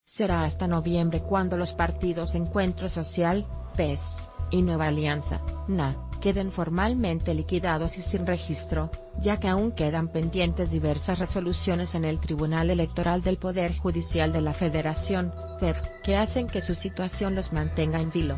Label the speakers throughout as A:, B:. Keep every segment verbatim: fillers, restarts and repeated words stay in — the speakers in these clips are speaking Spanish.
A: Será hasta noviembre cuando los partidos Encuentro Social, P E S, y Nueva Alianza, N A, queden formalmente liquidados y sin registro, ya que aún quedan pendientes diversas resoluciones en el Tribunal Electoral del Poder Judicial de la Federación, T E F, que hacen que su situación los mantenga en vilo.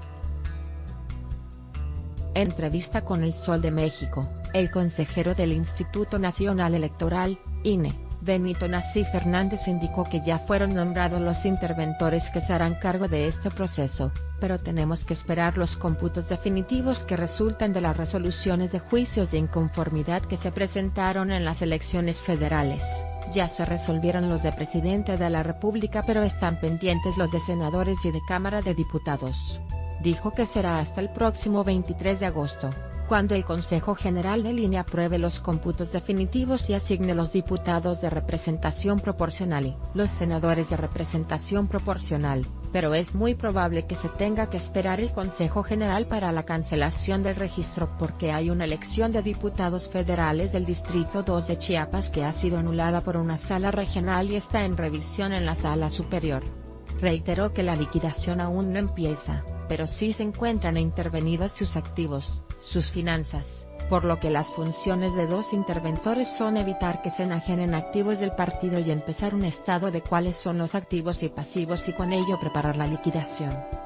A: En entrevista con El Sol de México, el consejero del Instituto Nacional Electoral, I N E, Benito Nasí Fernández indicó que ya fueron nombrados los interventores que se harán cargo de este proceso, pero tenemos que esperar los cómputos definitivos que resultan de las resoluciones de juicios de inconformidad que se presentaron en las elecciones federales. Ya se resolvieron los de Presidente de la República, pero están pendientes los de senadores y de Cámara de Diputados. Dijo que será hasta el próximo veintitrés de agosto, cuando el Consejo General del I N E apruebe los cómputos definitivos y asigne los diputados de representación proporcional y los senadores de representación proporcional, pero es muy probable que se tenga que esperar el Consejo General para la cancelación del registro porque hay una elección de diputados federales del Distrito dos de Chiapas que ha sido anulada por una sala regional y está en revisión en la Sala Superior. Reiteró que la liquidación aún no empieza, pero sí se encuentran intervenidos sus activos, sus finanzas, por lo que las funciones de dos interventores son evitar que se enajenen activos del partido y empezar un estado de cuáles son los activos y pasivos y con ello preparar la liquidación.